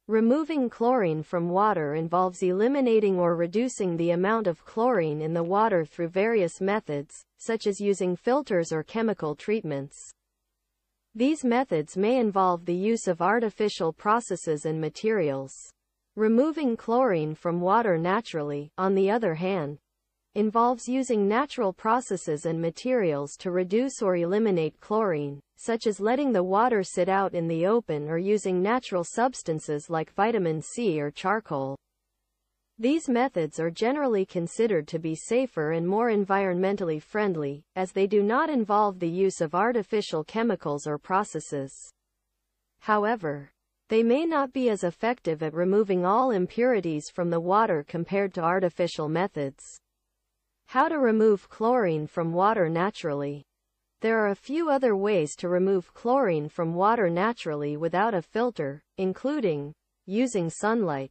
Removing chlorine from water involves eliminating or reducing the amount of chlorine in the water through various methods, such as using filters or chemical treatments. These methods may involve the use of artificial processes and materials. Removing chlorine from water naturally, on the other hand, involves using natural processes and materials to reduce or eliminate chlorine, such as letting the water sit out in the open or using natural substances like vitamin C or charcoal. These methods are generally considered to be safer and more environmentally friendly, as they do not involve the use of artificial chemicals or processes. However, they may not be as effective at removing all impurities from the water compared to artificial methods. How to remove chlorine from water naturally? There are a few other ways to remove chlorine from water naturally without a filter, including using sunlight.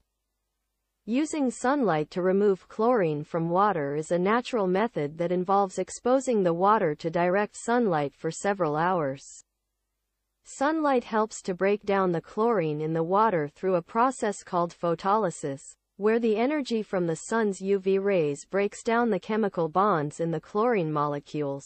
Using sunlight to remove chlorine from water is a natural method that involves exposing the water to direct sunlight for several hours. Sunlight helps to break down the chlorine in the water through a process called photolysis, where the energy from the sun's UV rays breaks down the chemical bonds in the chlorine molecules.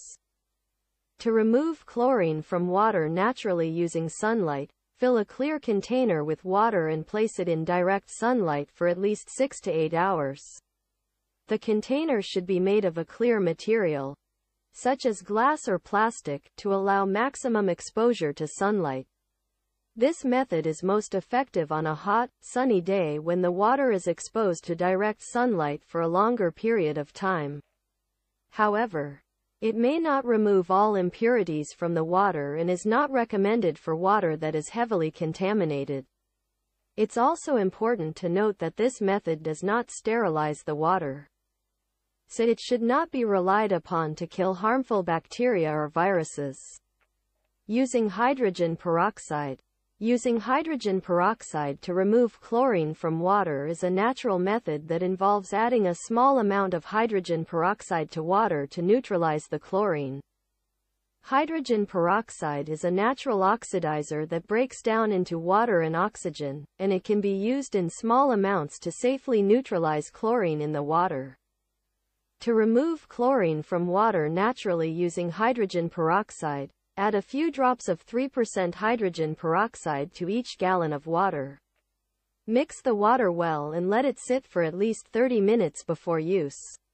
To remove chlorine from water naturally using sunlight, fill a clear container with water and place it in direct sunlight for at least 6 to 8 hours. The container should be made of a clear material, such as glass or plastic, to allow maximum exposure to sunlight. This method is most effective on a hot, sunny day when the water is exposed to direct sunlight for a longer period of time. However, it may not remove all impurities from the water and is not recommended for water that is heavily contaminated. It's also important to note that this method does not sterilize the water, so it should not be relied upon to kill harmful bacteria or viruses. Using hydrogen peroxide. Using hydrogen peroxide to remove chlorine from water is a natural method that involves adding a small amount of hydrogen peroxide to water to neutralize the chlorine. Hydrogen peroxide is a natural oxidizer that breaks down into water and oxygen, and it can be used in small amounts to safely neutralize chlorine in the water. To remove chlorine from water naturally using hydrogen peroxide, add a few drops of 3% hydrogen peroxide to each gallon of water. Mix the water well and let it sit for at least 30 minutes before use.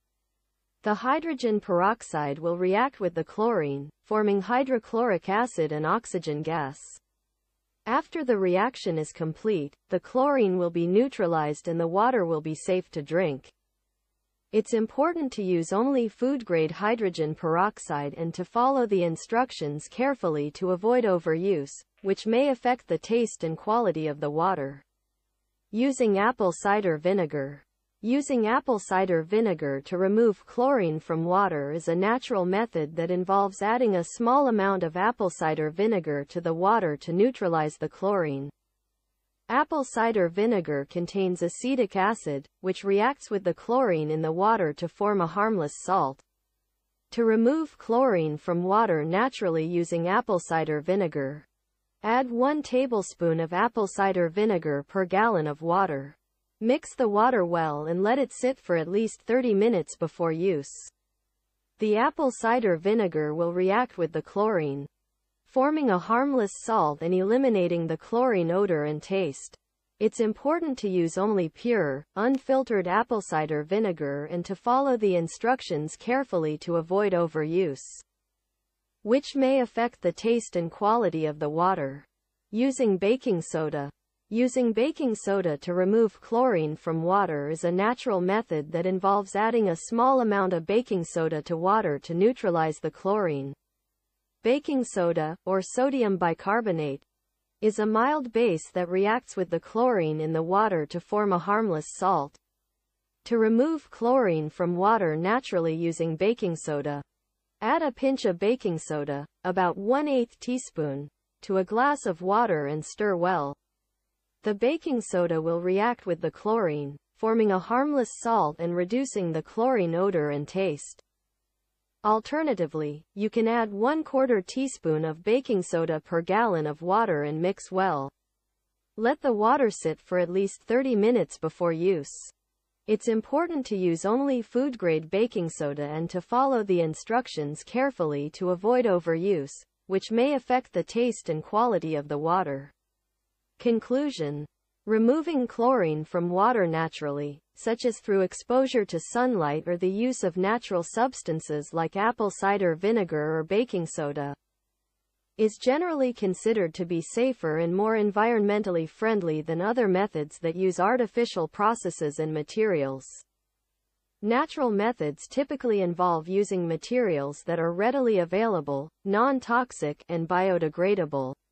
The hydrogen peroxide will react with the chlorine, forming hydrochloric acid and oxygen gas. After the reaction is complete, the chlorine will be neutralized and the water will be safe to drink. It's important to use only food-grade hydrogen peroxide and to follow the instructions carefully to avoid overuse, which may affect the taste and quality of the water. Using apple cider vinegar. Using apple cider vinegar to remove chlorine from water is a natural method that involves adding a small amount of apple cider vinegar to the water to neutralize the chlorine. Apple cider vinegar contains acetic acid, which reacts with the chlorine in the water to form a harmless salt. To remove chlorine from water naturally using apple cider vinegar, add 1 tablespoon of apple cider vinegar per gallon of water. Mix the water well and let it sit for at least 30 minutes before use. The apple cider vinegar will react with the chlorine, forming a harmless salt and eliminating the chlorine odor and taste. It's important to use only pure, unfiltered apple cider vinegar and to follow the instructions carefully to avoid overuse, which may affect the taste and quality of the water. Using baking soda. Using baking soda to remove chlorine from water is a natural method that involves adding a small amount of baking soda to water to neutralize the chlorine. Baking soda, or sodium bicarbonate, is a mild base that reacts with the chlorine in the water to form a harmless salt. To remove chlorine from water naturally using baking soda, add a pinch of baking soda, about 1/8 teaspoon, to a glass of water and stir well. The baking soda will react with the chlorine, forming a harmless salt and reducing the chlorine odor and taste. Alternatively, you can add 1/4 teaspoon of baking soda per gallon of water and mix well. Let the water sit for at least 30 minutes before use. It's important to use only food-grade baking soda and to follow the instructions carefully to avoid overuse, which may affect the taste and quality of the water. Conclusion. Removing chlorine from water naturally, such as through exposure to sunlight or the use of natural substances like apple cider vinegar or baking soda, is generally considered to be safer and more environmentally friendly than other methods that use artificial processes and materials. Natural methods typically involve using materials that are readily available, non-toxic, and biodegradable.